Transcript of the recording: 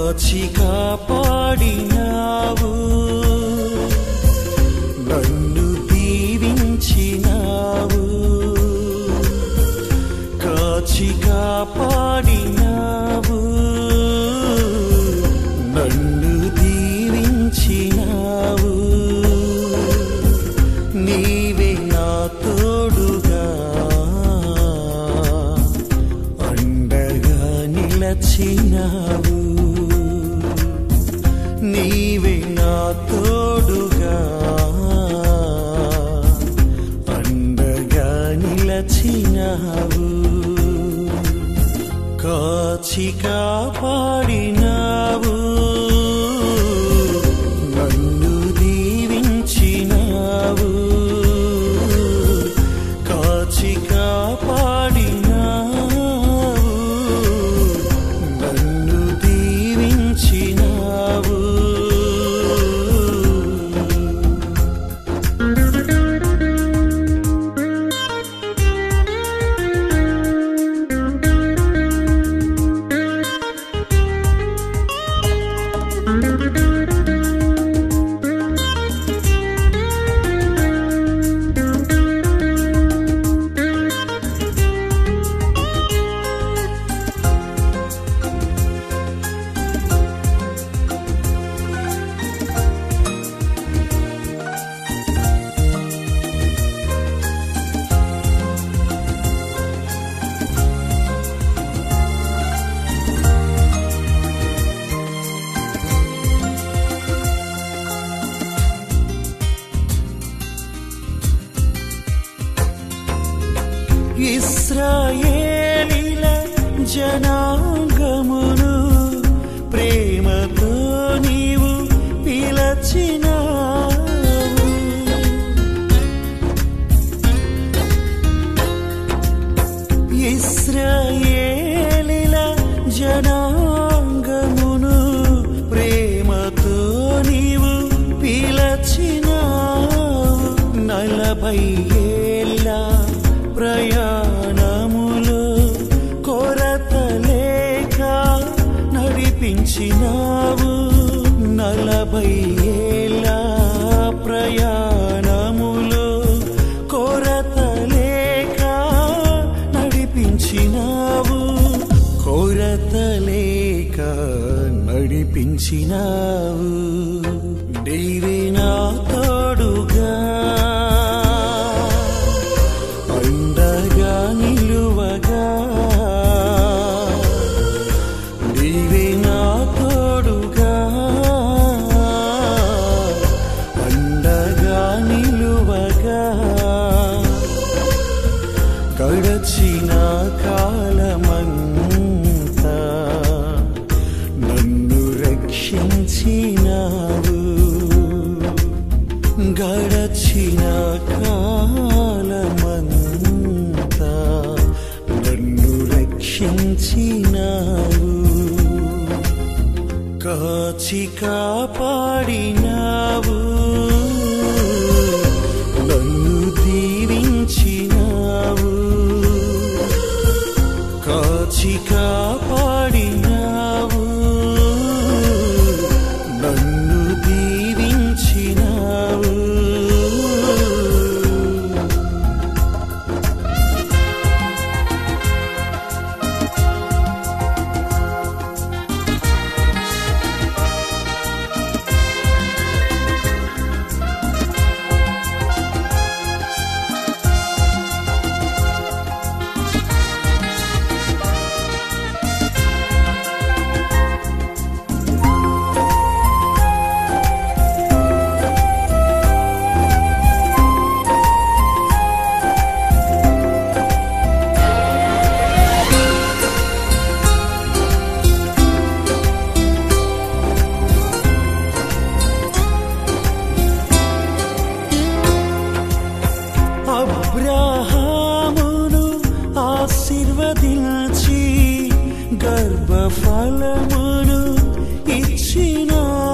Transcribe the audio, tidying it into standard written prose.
కాచి కాపాడినావు, నన్ను దీవించినావు. కాచి కాపాడినావు, నన్ను దీవించినావు. నీవే నా తోడుగా అండగా నిలచినావు. నీవే నా తోడుగా అండగా నిలచినావు. కాచి కాపాడినావు, నన్ను దీవించినావు. కాచి కాపాడినావు, నన్ను దీవించినావు. ఇశ్రాయేలీల జనాంగమును ప్రేమతో నీవు పిలచినావు. ఇశ్రాయేలీల జనాంగమును ప్రేమతో నీవు పిలచినావు. 40 ఏళ్ళ ప్రయాణములో కొరత లేక నడిపించినావు. 40 ఏళ్ళ ప్రయాణములో కొరత లేక నడిపించినావు. కొరత లేక నడిపించినావు. నీవే నా తోడుగా అండగా నిలువగా. నీవే నా తోడుగా అండగా నిలువగా. గడచిన కాలమంతా నన్ను రక్షించినావు. గడచిన కాలమంతా నన్ను రక్షించినావు. కాచి కాపాడినావు, నన్ను దీవించినావు. కాచి కాపాడినావు, నన్ను దీవించినావు. అబ్రహామును ఆశీర్వదించి గర్భఫలమును ఇచ్చినావు.